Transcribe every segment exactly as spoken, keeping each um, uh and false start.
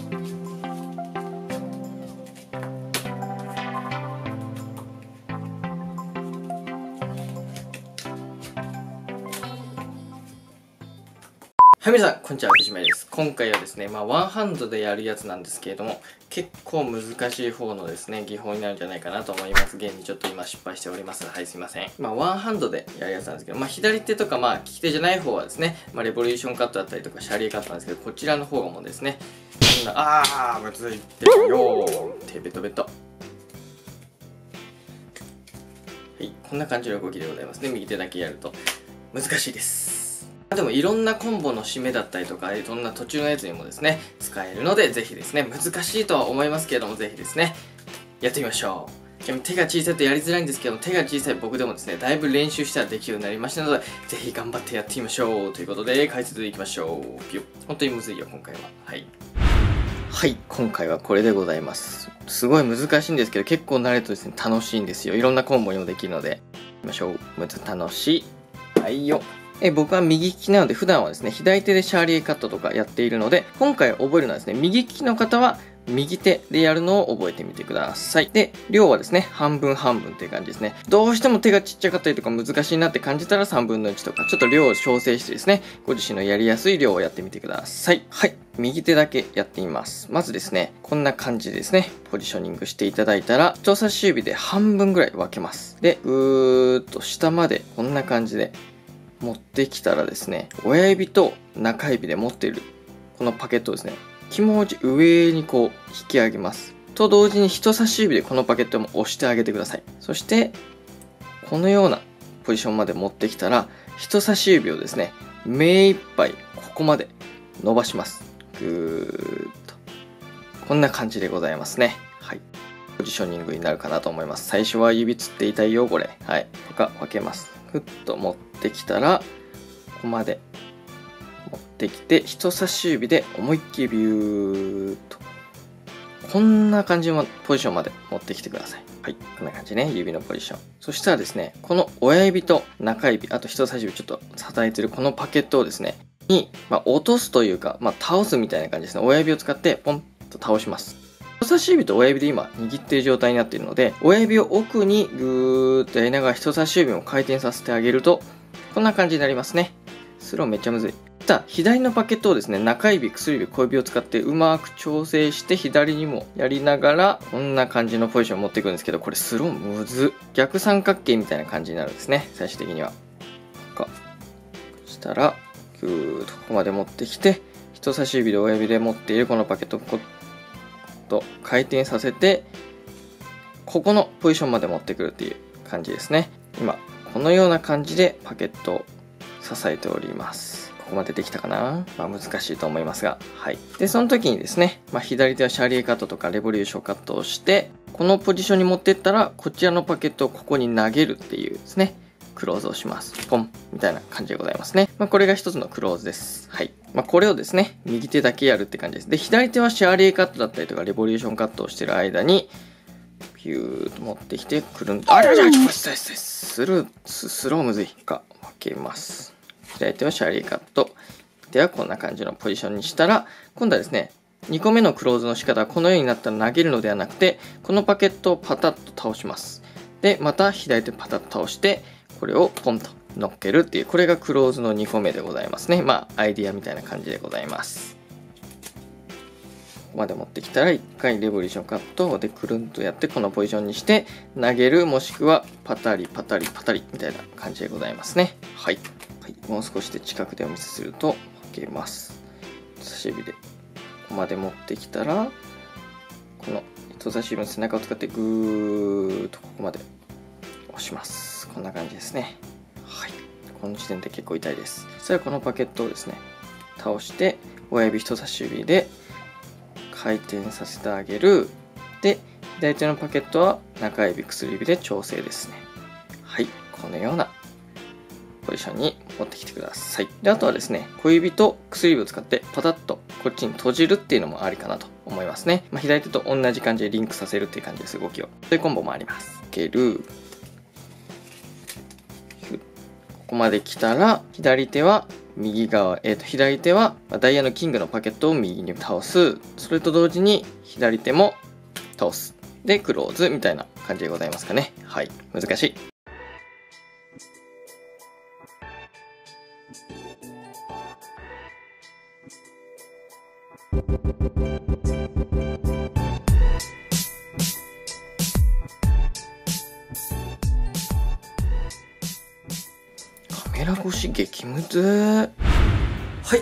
はい、皆さん、こんにちは、福島です。今回はですね、まあ、ワンハンドでやるやつなんですけれども、結構難しい方のですね、技法になるんじゃないかなと思います。現にちょっと今失敗しております。はい、すいません。まあ、ワンハンドでやるやつなんですけど、まあ、左手とか、まあ、利き手じゃない方はですね、まあ、レボリューションカットだったりとか、シャリーカットなんですけど、こちらの方がもうですね、こんな、あー、むずいってよー、手ベトベト。はい、こんな感じの動きでございますね。右手だけやると難しいです。でもいろんなコンボの締めだったりとか、いろんな途中のやつにもですね、使えるので、ぜひですね、難しいとは思いますけれども、ぜひですね、やってみましょう。でも手が小さいとやりづらいんですけども、手が小さい僕でもですね、だいぶ練習したらできるようになりましたので、ぜひ頑張ってやってみましょう。ということで、解説でいきましょう。ピュッ。本当にむずいよ、今回は。はい。はい、今回はこれでございます。すごい難しいんですけど、結構慣れるとですね、楽しいんですよ。いろんなコンボにもできるので、いきましょう。むず楽しい。はいよ。え僕は右利きなので普段はですね左手でシャーリーカットとかやっているので、今回覚えるのはですね右利きの方は右手でやるのを覚えてみてください。で量はですね半分半分っていう感じですね。どうしても手がちっちゃかったりとか難しいなって感じたらさんぶんのいちとかちょっと量を調整してですねご自身のやりやすい量をやってみてください。はい、右手だけやってみます。まずですねこんな感じですねポジショニングしていただいたら人差し指で半分ぐらい分けます。でぐーっと下までこんな感じで持ってきたらですね親指と中指で持っているこのパケットをですね気持ち上にこう引き上げますと同時に人差し指でこのパケットも押してあげてください。そしてこのようなポジションまで持ってきたら人差し指をですね目いっぱいここまで伸ばします。ぐーっとこんな感じでございますね。はい、ポジショニングになるかなと思います。最初は指つって痛いよこれ。はい、とか分けます。ふっと持ってきたらここまで持ってきて人差し指で思いっきりビューっとこんな感じのポジションまで持ってきてください。はい、こんな感じね、指のポジション。そしたらですねこの親指と中指あと人差し指ちょっと叩いてるこのパケットをですねに、まあ、落とすというか、まあ、倒すみたいな感じですね。親指を使ってポンと倒します。人差し指と親指で今握っている状態になっているので親指を奥にぐーっとやりながら人差し指も回転させてあげるとこんな感じになりますね。スローめっちゃむずい。さあ左のパケットをですね中指薬指小指を使ってうまく調整して左にもやりながらこんな感じのポジションを持っていくんですけど、これスローむず逆三角形みたいな感じになるんですね最終的には。そしたらぐーっとここまで持ってきて人差し指で親指で持っているこのパケットをこと回転させてここのポジションまで持ってくるっていう感じですね。今このような感じでパケットを支えております。ここまでできたかな。まあ難しいと思いますが、はい。でその時にですね、まあ、左手はシャーリーカットとかレボリューションカットをしてこのポジションに持っていったらこちらのパケットをここに投げるっていうですねクローズをします。ポンみたいな感じでございますね。まあ、これが一つのクローズです。はい。まあ、これをですね、右手だけやるって感じです。で、左手はシャーリーカットだったりとか、レボリューションカットをしてる間に、ピューッと持ってきて、くるんと、あららら、ちょっとスルー、スローむずいか。分けます。左手はシャーリーカット。では、こんな感じのポジションにしたら、今度はですね、にこめのクローズの仕方はこのようになったら投げるのではなくて、このパケットをパタッと倒します。で、また左手パタッと倒して、これをポンと乗っけるっていうこれがクローズのにこめでございますね。まあアイディアみたいな感じでございます。ここまで持ってきたらいっかいレボリューションカットでくるんとやってこのポジションにして投げるもしくはパタリパタリパタリみたいな感じでございますね。はい、はい、もう少しで近くでお見せすると分けます。人差し指でここまで持ってきたらこの人差し指の背中を使ってぐーっとここまで押します。こんな感じですね。はい。この時点で結構痛いです。そしたらこのパケットをですね、倒して親指人差し指で回転させてあげる。で、左手のパケットは中指薬指で調整ですね。はい。このようなポジションに持ってきてください。で、あとはですね、小指と薬指を使ってパタッとこっちに閉じるっていうのもありかなと思いますね。まあ、左手と同じ感じでリンクさせるっていう感じです、動きを。そういうコンボもあります。いける。ここまで来たら左手は右側、えー、と左手はダイヤのキングのパケットを右に倒す。それと同時に左手も倒す。で、クローズみたいな感じでございますかね。はい。難しい。カメラ越し激ムズ。はい。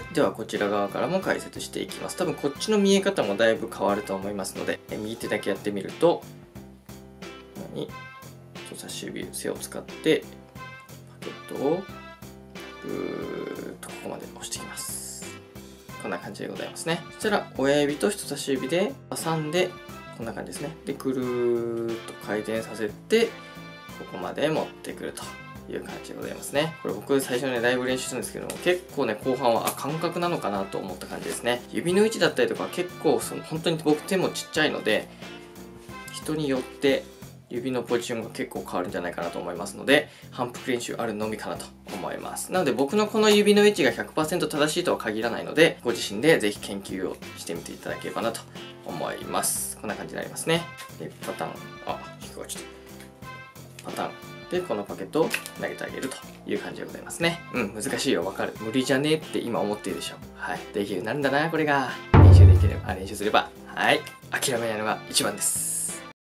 ではこちら側からも解説していきます。多分こっちの見え方もだいぶ変わると思いますので、右手だけやってみると、人差し指、背を使ってパケットをぐーっとここまで押していきます。こんな感じでございますね。そしたら親指と人差し指で挟んで、こんな感じですね。で、ぐるーっと回転させて、ここまで持ってくるという感じでございますね。これ僕最初ね、だいぶ練習したんですけども、結構ね、後半はあ感覚なのかなと思った感じですね。指の位置だったりとか結構その本当に僕手もちっちゃいので、人によって指のポジションが結構変わるんじゃないかなと思いますので、反復練習あるのみかなと思います。なので僕のこの指の位置が ひゃくパーセント 正しいとは限らないので、ご自身でぜひ研究をしてみていただければなと思います。こんな感じになりますね。で、パターン、あ、引っかかっちゃった。パターン。で、このパケットを投げてあげるという感じでございますね。うん、難しいよ、わかる。無理じゃねえって今思っているでしょ。はい。できるようになるんだな、これが。練習できれば、あ、練習すれば。はい。諦めないのが一番です。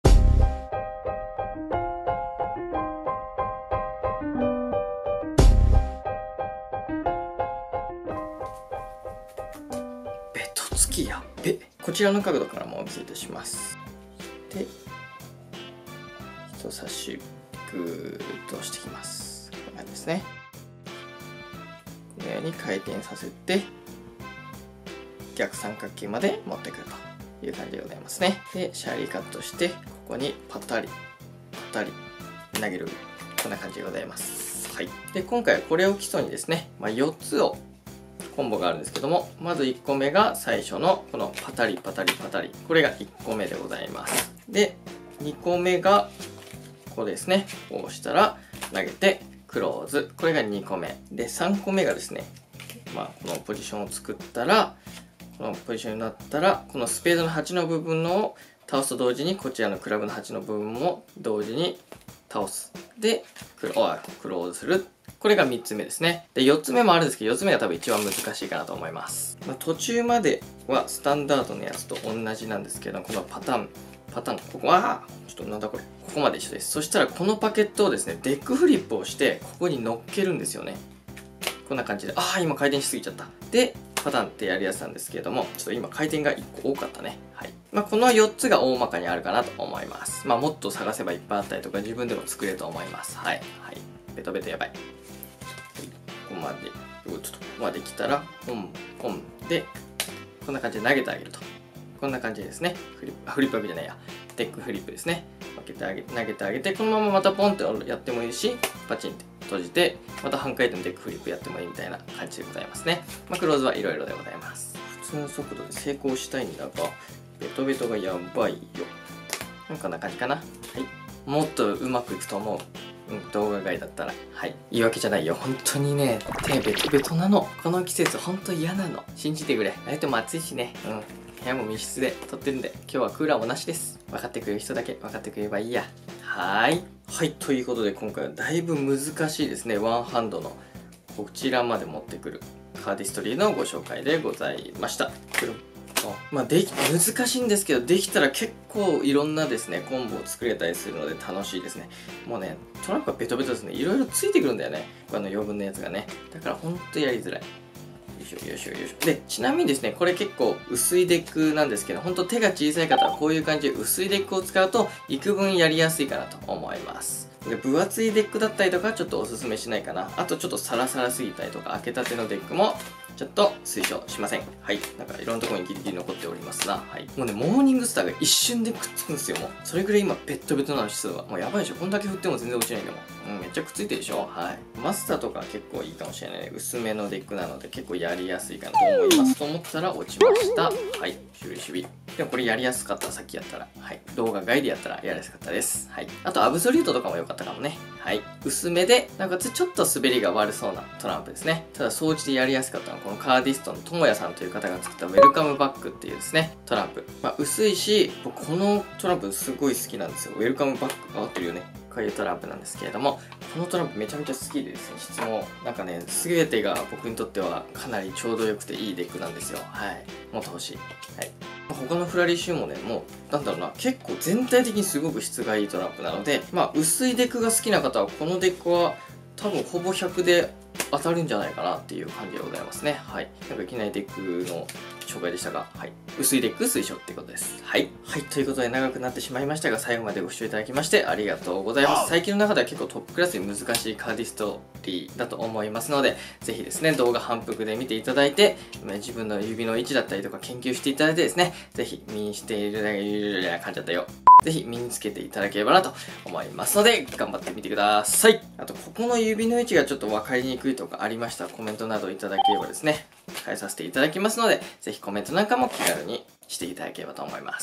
ベトつきやっべ。こちらの角度からもお見せいたします。で、人差し指ぐーっと押してきます。こんな感じですね。このように回転させて逆三角形まで持ってくるという感じでございますね。で、シャーリーカットしてここにパタリパタリ投げる、こんな感じでございます。はい。で、今回はこれを基礎にですね、まあ、よっつをコンボがあるんですけども、まずいっこめが最初のこのパタリパタリパタリ、これがいっこめでございます。で、にこめがここですね。こう押したら投げてクローズ。これがにこめ。で、さんこめがですね、まあ、このポジションを作ったら、このポジションになったら、このスペードのはちの部分のを倒すと同時に、こちらのクラブのはちの部分も同時に倒す。で、クロクローズする。これがみっつめですね。で、よっつめもあるんですけど、よっつめが多分一番難しいかなと思います。まあ、途中まではスタンダードのやつと同じなんですけど、このパターン、パターン、ここは、ちょっとなんだこれ。ここまで一緒です。そしたらこのパケットをですね、デックフリップをして、ここに乗っけるんですよね。こんな感じで。ああ、今回転しすぎちゃった。で、パターンってやりやすさなんですけれども、ちょっと今回転がいっこ多かったね。はい。まあ、このよっつが大まかにあるかなと思います。まあ、もっと探せばいっぱいあったりとか、自分でも作れると思います。はい。はい。ベトベトやばい。はい、ここまで、ちょっとここまで来たら、ポン、ポンで、こんな感じで投げてあげると。こんな感じですね。フリップ、あ、フリップわけじゃないや。デックフリップですね。分けてあげて、投げてあげて、このまままたポンってやってもいいし、パチンって閉じて、また半回転のデックフリップやってもいいみたいな感じでございますね。まあ、クローズはいろいろでございます。普通の速度で成功したいんだが、ベトベトがやばいよ。こんな感じかな。はい。もっとうまくいくと思う。うん、動画外だったら。はい。言い訳じゃないよ。本当にね、手ベトベトなの。この季節本当嫌なの。信じてくれ。相手も暑いしね。うん。部屋も密室で撮ってるんで、今日はクーラーもなしです。分かってくれる人だけ分かってくれればいいや。はーい。はい。ということで今回はだいぶ難しいですね。ワンハンドのこちらまで持ってくるカーディストリーのご紹介でございました。まあ、でき難しいんですけど、できたら結構いろんなですね、コンボを作れたりするので楽しいですね。もうね、トランプはベトベトですね。いろいろついてくるんだよね。あの余分なやつがね。だからほんとやりづらい。よいしょよいしょよいしょ。で、ちなみにですね、これ結構薄いデックなんですけど、ほんと手が小さい方はこういう感じで薄いデックを使うと、幾分やりやすいかなと思います。で、分厚いデックだったりとかちょっとおすすめしないかな。あとちょっとサラサラすぎたりとか、開けたてのデックもちょっと推奨しません。はい。なんかいろんなところにギリギリ残っておりますな。はい。もうね、モーニングスターが一瞬でくっつくんですよ、もう。それぐらい今、ベッドベトなの湿度が。もうやばいでしょ。こんだけ振っても全然落ちないんだもん。うん、めっちゃくっついてるでしょ。はい。マスターとか結構いいかもしれないね。薄めのデックなので結構やりやすいかなと思います。と思ったら落ちました。はい。シュビシュビ。 でもこれやりやすかった、さっきやったら。はい。動画外でやったらやりやすかったです。はい。あと、アブソリュートとかも良かったかもね。はい。薄めで、なおかつちょっと滑りが悪そうなトランプですね。ただ、掃除でやりやすかったのは、このカーディストのともやさんという方が作ったウェルカムバックっていうですね、トランプ。まあ、薄いし、僕このトランプすごい好きなんですよ。ウェルカムバック、合ってるよね。こういうトランプなんですけれども、このトランプめちゃめちゃ好きでですね、質も、なんかね、全てが僕にとってはかなりちょうど良くていいデックなんですよ。はい。もっと欲しい。はい。他のフラリーシューもね、もう、なんだろうな、結構全体的にすごく質がいいトランプなので、まあ、薄いデックが好きな方は、このデックは多分ほぼひゃくで当たるんじゃないかなっていう感じでございますね。はい。なんかいきなりデックの紹介でしたが、はい。薄いデック推奨ってことです。はい。はい。ということで長くなってしまいましたが、最後までご視聴いただきましてありがとうございます。最近の中では結構トップクラスに難しいカーディストリーだと思いますので、ぜひですね、動画反復で見ていただいて、自分の指の位置だったりとか研究していただいてですね、ぜひ身にしているだけ、噛んじゃったよ。ぜひ身につけていただければなと思いますので、頑張ってみてください。あと、ここの指の位置がちょっと分かりにくいとかありましたら、コメントなどいただければですね、変えさせていただきますので、ぜひコメントなんかも気軽にしていただければと思います。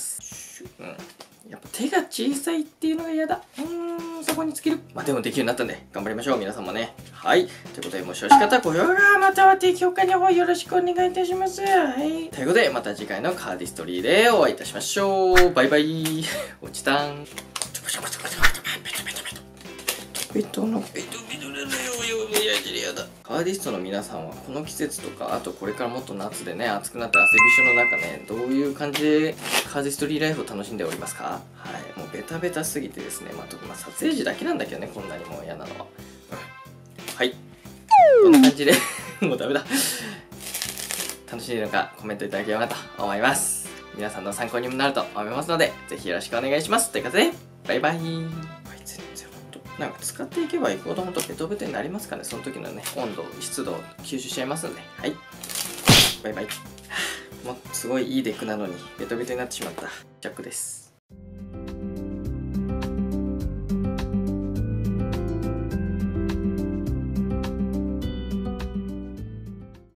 うん。やっぱ手が小さいっていうのが嫌だ。うーん、そこにつける。まあでもできるようになったんで、頑張りましょう、皆さんもね。はい。ということで、もしよろしかったら高評価、または低評価の方よろしくお願いいたします。はい。ということで、また次回のカーディストリーでお会いいたしましょう。バイバイ。落ちたん。ベトのベトベトだよ、やじりやだ。カーディストの皆さんはこの季節とか、あとこれからもっと夏でね、暑くなって汗びしょの中ね、どういう感じでカーディストリーライフを楽しんでおりますか？はい。もうベタベタすぎてですね、まあ、特に撮影時だけなんだけどね、こんなにもう嫌なのは。うん、はい。こんな感じで、もうダメだ。楽しいのかコメントいただければなと思います。皆さんの参考にもなると思いますので、ぜひよろしくお願いします。ということで、バイバイ。なんか使っていけばいくほどほんとベトベトになりますからね。その時のね、温度、湿度を吸収しちゃいますんで。はい。バイバイ。もうすごいいいデックなのにベトベトになってしまった。ジャックです。